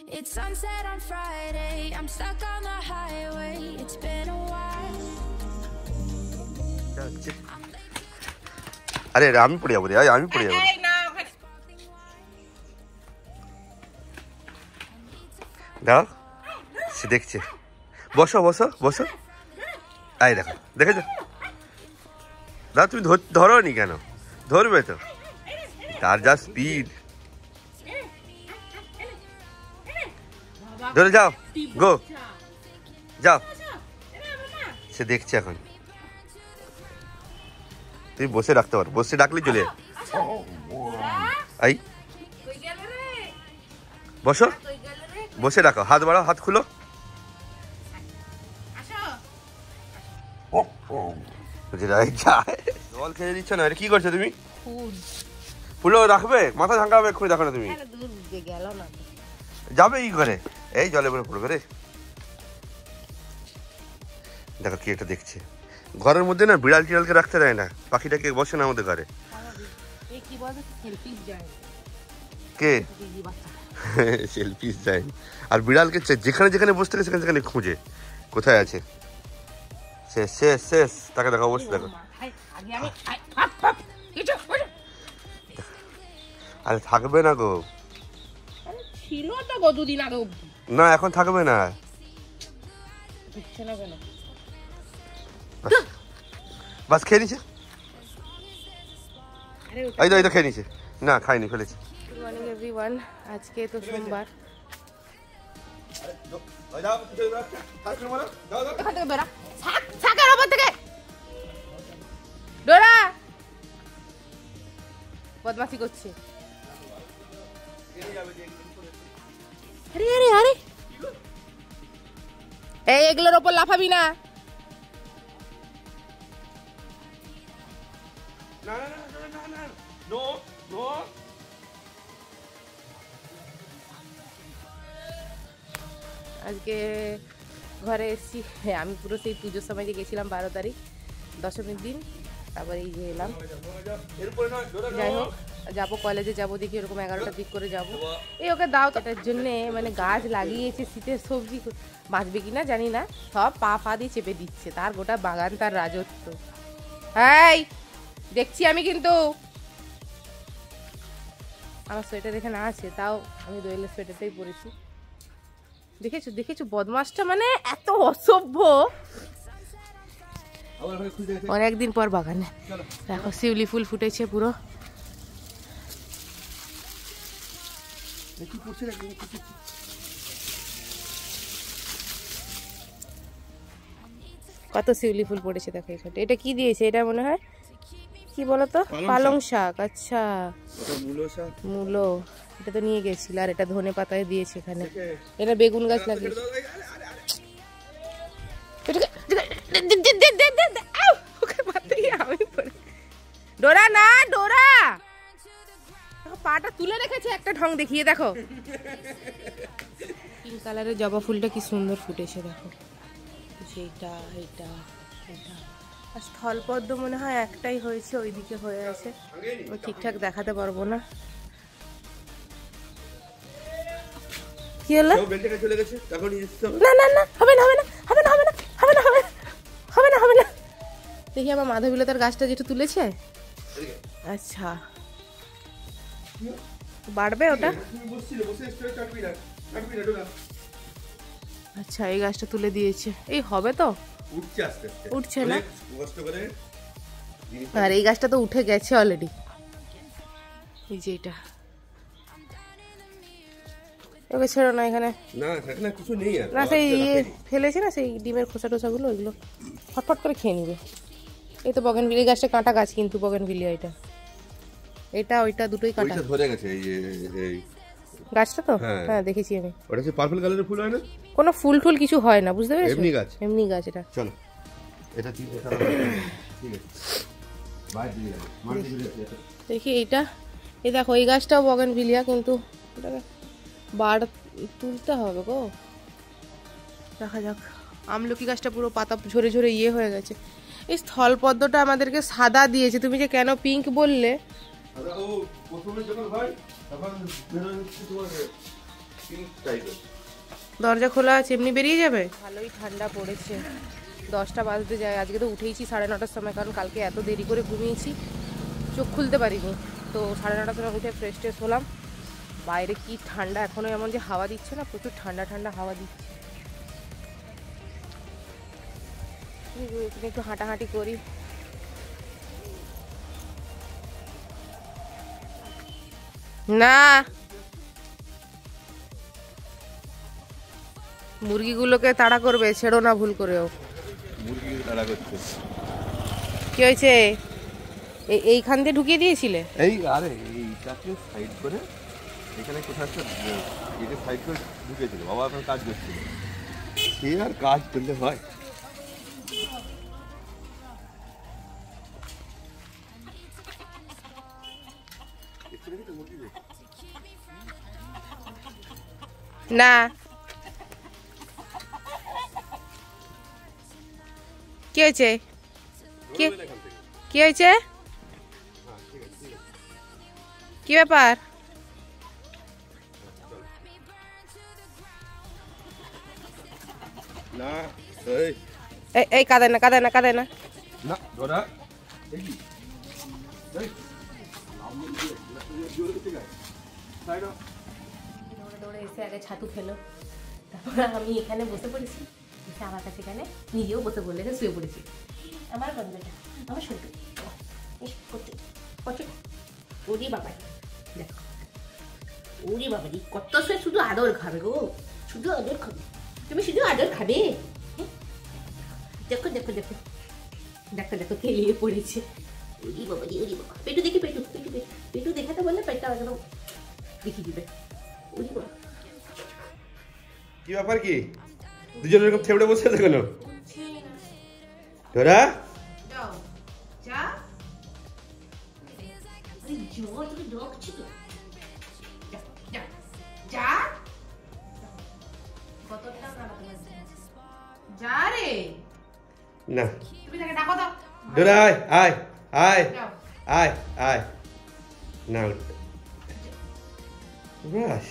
It's sunset on Friday, I'm stuck on the highway, it's been a while. अरे আমি পড়ে যাবো রে, আমি পড়ে যাবো। দাও, সে দেখছে। বসো বসো বসো। আই দেখো, দেখেছো? দাও, তুমি ধরো নি কেন? ধরবে তো, তার যা স্পিড। ধরে যাও, গো যাও। সে দেখছে এখন। তুমি বসে রাখতে পারো, বসে ডাকলে চলে। আই বসো, বসে রাখো, হাত বাড়াও, হাত খুলো। জল খেয়ে দিচ্ছ না, কি করছো তুমি? ফুলো রাখবে, মাথা ঝাঁকাবে, খুঁজে দেখো না তুমি। যাবে কি করে? এই জলে পরে পড়বে রে। দেখো কি একটা দেখছে। ঘরের মধ্যে না বিড়াল টিড়ালকে রাখতে দেয় না, পাখিটাকে বসে না আমাদের ঘরে। কে সেলফিস যায়? আর বিড়ালকে যেখানে যেখানে বসে থাকে সেখানে সেখানে খুঁজে কোথায় আছে। শেষ শেষ শেষ, তাকে দেখো, অবশ্যই দেখো। আরে থাকবে না গো, ছিল তো গো দুদিন আগে। না এখন থাকবে না। বাস খেয়ে নিছে, এই তো খেয়ে নিছে। না খাইনি, ফেলেছি। গুড মর্নিং এভরিওয়ান, আজকে তো সোমবার। ডোরা বদমাশি করছে। আরে আরে আরে, এই এগুলোর ওপর লাফাবি না। আজকে ঘরে এসেছি। আমি পুরো সেই পুজোর সময় যে গেছিলাম 12 তারিখ, দশমীর দিন, তারপরে এই যে এলাম। যাই হোক, যাবো কলেজে, যাবো দেখি এরকম 11টার দিক করে যাবো। এই ওকে দাও, এটার জন্যে মানে গাছ লাগিয়েছে, শীতের সবজি বাঁচবে কিনা জানি না, সব পা ফা দিয়ে চেপে দিচ্ছে, তার গোটা বাগান তার রাজত্ব। এই দেখছি আমি, কিন্তু আমার সোয়েটার এখানে আছে, তাও আমি দোয়েলের সোয়েটারটাই পরেছি। দেখেছো দেখেছো বদমাসটা, মানে এত অসভ্য। অনেকদিন পর বাগানে দেখো শিউলি ফুল ফুটেছে পুরো। কত শিউলি ফুল পড়েছে দেখো এখানে। এটা কি দিয়েছে? এটা মনে হয় কি বলতো, পালং শাক। আচ্ছা, মূলো। এটা তো নিয়ে গেছিল। আর এটা ধনে পাতায় দিয়েছে এখানে। এটা বেগুন গাছ লাগিয়েছে। ডোরা না, ডোরা পাটা তুলে রেখেছে একটা ঢং দেখিয়ে। দেখো পিঙ্ক কালারের জবা ফুলটা কি সুন্দর ফুটেছে দেখো। সেইটা, এটা, এটা। আর স্থলপদ্ম মনে হয় একটাই হয়েছে, ওইদিকে হয়ে আছে, ও ঠিকঠাক দেখাতে পারবো না। কি হলো? না না না, হবে না হবে না হবে না হবে না হবে না হবে না হবে না। দেখি আমার মাধবীলতার গাছটা যেটা তুলেছে। আচ্ছা, বাড়বে ওটা। আচ্ছা, এই গাছটা তুলে দিয়েছে। এই হবে তো, উঠছে না। আর এই গাছটা তো উঠে গেছে অলরেডি। এই যে এটা, ওকে ছেড়ো না, এখানে না সেই ইয়ে ফেলেছে না, সেই ডিমের খোসা টোসাগুলো, ওইগুলো ফটফট করে খেয়ে নিবে। এই তো বগেনভিলিয়া গাছটা কাঁটা গাছ, কিন্তু বগেনভিলিয়া এটা, এটা ওইটা দুটোই কাঁটা ধরে গেছে। এই গাছটা তো হ্যাঁ দেখেছি আমি। ওটা কি পার্পল কালারের ফুল হয় না? কোনো ফুল টুল কিছু হয় না, বুঝতে পেরেছো? এমনি গাছ, এমনি গাছ এটা। চলো এটা ঠিক আছে, দেখি এইটা। এই দেখো এই গাছটাও বগেনভিলিয়া, কিন্তু এটাকে বাড় তুলতে হবে গো। দেখা যাক। আমলকি গাছটা পুরো পাতা ঝরে ঝরে ইয়ে হয়ে গেছে। এই স্থলপদ্মটা আমাদেরকে সাদা দিয়েছে, তুমি যে কেন পিঙ্ক বললে। দরজা খোলা আছে, এমনি বেরিয়ে যাবে। ভালোই ঠান্ডা পড়েছে, 10টা বাজতে যায়। আজকে তো উঠেইছি 9:30টার সময়, কারণ কালকে এত দেরি করে ঘুমিয়েছি, চোখ খুলতে পারিনি। তো 9:30টার সময় উঠে ফ্রেশ ট্রেশ হলাম। বাইরে কি ঠান্ডা, এখনও এমন যে হাওয়া দিচ্ছে না, প্রচুর ঠান্ডা ঠান্ডা হাওয়া দিচ্ছে। একটু হাঁটাহাঁটি করি। না, মুরগিগুলোকে তাড়া করবে, ছেড়ো না ভুল করেও। কি হয়েছে? এইখান দিয়ে ঢুকিয়ে দিয়েছিলে? এই আরে এইটাকে সাইড করে এখানে কোথাও একটা এটা সাইড করে ঢুকিয়েছিল, বাবা এখন কাজ করছিল। সে আর কাজ করলে হয়? না, কি হয়েছে? কি হয়েছে? কি ব্যাপার? না এই কাঁদে না, কাঁদে না, কাঁদে না। না ধরা দৌড়ে এসে আগে ছাতু খেলো, তারপর আমি এখানে বসে পড়েছি, এসে আমার কাছে এখানে নিজেও বসে পড়লে শুয়ে পড়েছি। আমার বন্ধুটা আমার শুনতে ওরি বাবাই, দেখো ওরি বাবাই কত সে শুধু আদর খাবে গো, শুধু আদর খাবে, তুমি শুধু আদর খাবে। দেখো দেখো দেখো দেখো দেখো খেলিয়ে পড়েছে। ওরি বাবা, ওরি বাবা, পেটু দেখি, পেটু পেটু পেটু দেখাতে বললে পেটটা একদম দেখিয়ে দিবে। ওরি বাবা, কি ব্যাপার? কি দুজনের এরকম থেবড়ে বসে আছে কেন? ধরা যাও যা, আরে জোর তুমি ডাকছি তো, যা যা, কতটা যা রে। না তুমি তাকে ডাকো দাও। ধরা আয় আয় আয় আয় আয় না বাস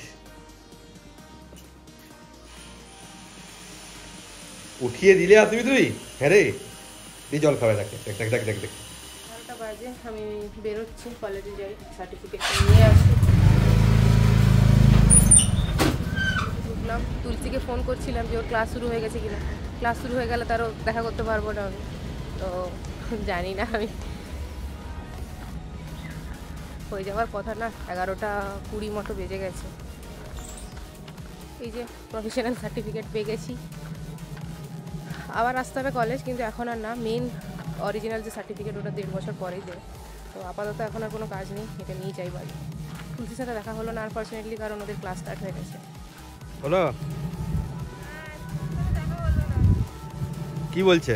উঠিয়ে দিলে আসবি তুই? হ্যাঁ রে, দিয়ে জল খাবে। দেখ দেখ দেখ দেখ দেখ 12টা বাজে, আমি বেরোচ্ছি, কলেজে যাই, সার্টিফিকেট নিয়ে আসি। ঢুকলাম, তুলসীকে ফোন করছিলাম যে ওর ক্লাস শুরু হয়ে গেছে কিনা। ক্লাস শুরু হয়ে গেলে তারও দেখা করতে পারবো না আমি, তো জানি না। আমি হয়ে যাওয়ার কথা না, 11:20 মতো বেজে গেছে। এই যে প্রফেশনাল সার্টিফিকেট পেয়ে গেছি। আবার আসতে হবে কলেজ, কিন্তু এখন আর না, মেন অরিজিনাল যে সার্টিফিকেট ওটা 1.5 বছর পরেই দেয়। তো আপাতত এখন আর কোনো কাজ নেই, এটা নিয়ে যাই বাড়ি। তুলসির সাথে দেখা হলো না আনফর্চুনেটলি, কারণ ওদের ক্লাস স্টার্ট হয়ে গেছে। হলো কি বলছে?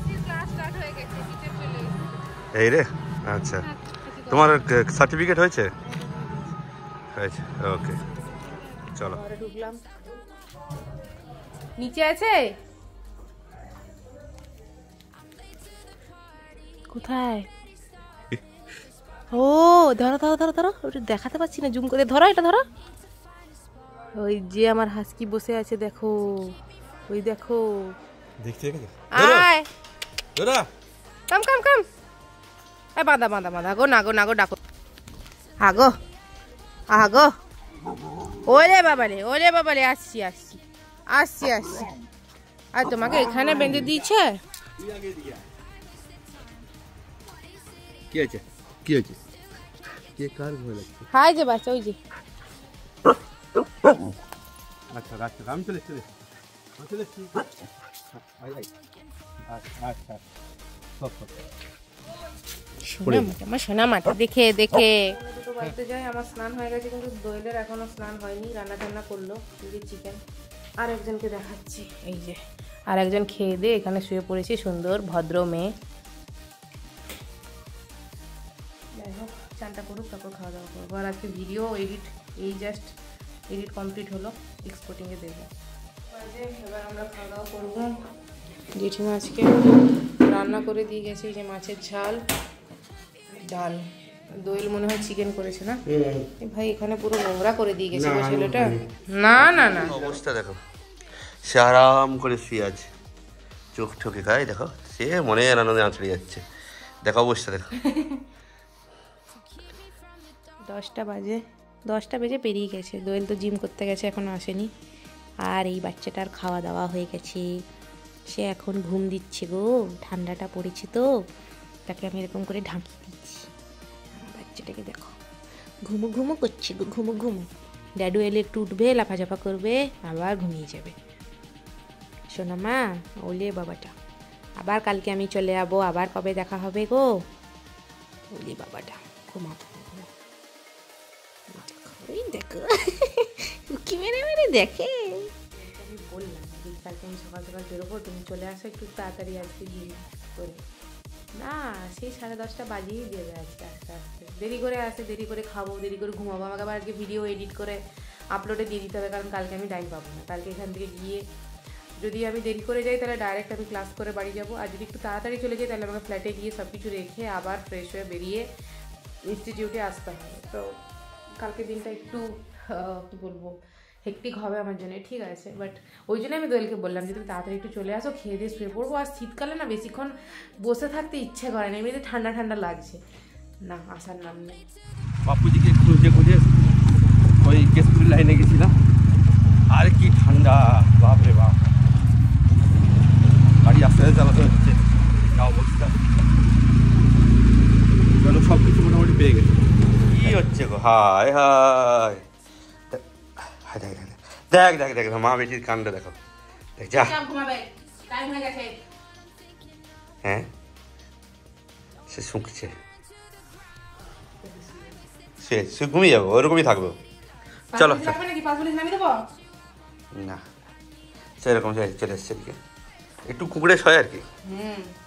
এই রে, আচ্ছা তোমার সার্টিফিকেট হয়েছে? হয়েছে, ওকে চলো। ঢুকলাম, নিচে আছে কোথায়? ও ধরো ধরো ধরো ধরো, ওটা দেখাতে পাচ্ছি না, জুম করে ধরো, এটা ধরো। ওই যে আমার হাসকি বসে আছে, দেখো, ওই দেখো, দেখতে আয় ধরা কাম কাম কাম, এই বাঁধা বাঁধা বাঁধা, গো না গো না গো, ডাকো আগো আগো। ওরে বাবারে, ওরে বাবারে, আসছি আসছি আসছি আসছি। আর তোমাকে এখানে বেঁধে দিয়েছে? কি আছে? কি আছে? কে কার ভয় লাগছে? হাই যে বাচ্চা, ওই যে। আচ্ছা আচ্ছা, আমি চলে চলে চলে আচ্ছা আমার সোনা মাটা দেখে দেখে দুটো বাড়িতে যাই। আমার স্নান হয়ে গেছে, কিন্তু দোয়েলের এখনো স্নান হয়নি, রান্না টান্না করলো চিকেন। আর একজনকে দেখাচ্ছি, এই যে আর একজন খেয়ে দিয়ে এখানে শুয়ে পড়েছে, সুন্দর ভদ্র মেয়ে। যাই হোক, চানটা করুক, তারপর খাওয়া দাওয়া করবো। আর আজকে ভিডিও এডিট, এই জাস্ট এডিট কমপ্লিট হলো, এক্সপোর্টিংয়ে দেবো। এবার আমরা খাওয়া দাওয়া করবো। জেঠিমা আজকে রান্না করে দিয়ে গেছে, এই যে মাছের ঝাল, ডাল, দোয়েল মনে হয় চিকেন করেছে না? ভাই এখানে পুরো নোংরা করে দিয়ে গেছে গো ছেলেটা। না না না, অবস্থা দেখো, সে আরাম করে শুয়ে আছে, চোখ ঠোকে খায়, দেখো সে মনে আনন্দে আঁচড়ে যাচ্ছে, দেখো অবস্থা দেখো। 10টা বেজে পেরিয়ে গেছে। দোয়েল তো জিম করতে গেছে, এখনো আসেনি। আর এই বাচ্চাটার খাওয়া দাওয়া হয়ে গেছে, সে এখন ঘুম দিচ্ছে গো। ঠান্ডাটা পড়েছে তো, তাকে আমি এরকম করে ঢাকিয়ে দিচ্ছি। বাচ্চাটাকে দেখো ঘুমো ঘুমো করছে গো, ঘুমো ঘুমো। ড্যাডু এলে একটু উঠবে, লাফাঝাফা করবে, আবার ঘুমিয়ে যাবে। শোনো মা, ওলে বাবাটা, আবার কালকে আমি চলে যাবো, আবার কবে দেখা হবে গো? ওলে বাবাটা, ঘুমাবো। ওই দেখো উকি মেরে মেরে দেখে। আমি বললাম কালকে আমি সকাল সকাল বেরোবো, তুমি চলে আসো একটু তাড়াতাড়ি আজকে গিয়ে করে। না, সেই 10:30 বাজিয়েই দেবে আজকে। আস্তে আস্তে দেরি করে আসে, দেরি করে খাবো, দেরি করে ঘুমাবো। আমাকে আবার আজকে ভিডিও এডিট করে আপলোডে দিয়ে দিতে হবে, কারণ কালকে আমি টাইম পাবো না। কালকে এখান থেকে গিয়ে যদি আমি দেরি করে যাই তাহলে ডাইরেক্ট আমি ক্লাস করে বাড়ি যাবো, আর যদি একটু তাড়াতাড়ি চলে যাই তাহলে আমাকে ফ্ল্যাটে গিয়ে সব কিছু রেখে আবার ফ্রেশ হয়ে বেরিয়ে ইনস্টিটিউটে আসতে হবে। তো কালকে দিনটা একটু কী বলবো, হেক্টিক হবে আমার জন্য, ঠিক আছে। বাট ওই জন্য আমি দোয়েলকে বললাম যে তুমি তাড়াতাড়ি একটু চলে আসো, খেয়ে দিয়ে শুয়ে পড়বো। আর শীতকালে না বেশিক্ষণ বসে থাকতে ইচ্ছে করে না, এমনিতে ঠান্ডা ঠান্ডা লাগছে না, আসার নাম নেই। বাপুজিকে খুঁজে খুঁজে ওই কেশপুরি লাইনে গেছিলাম, আর কি ঠান্ডা, বাপ রে বাপ। গাড়ি আস্তে আস্তে চালাতে হচ্ছে, যা অবস্থা। চলো সব কিছু মোটামুটি পেয়ে গেছে। কি হচ্ছে গো? হায় হায়, দেখ দেখ দেখ দেখ, মা বেটির কাণ্ড দেখো, দেখ যা। হ্যাঁ, সে শুঁকছে, সে ঘুমিয়ে যাবো, ওরকমই থাকবো। চলো না, সেরকম চলে এসছে, একটু কুকুরে শয় আর কি।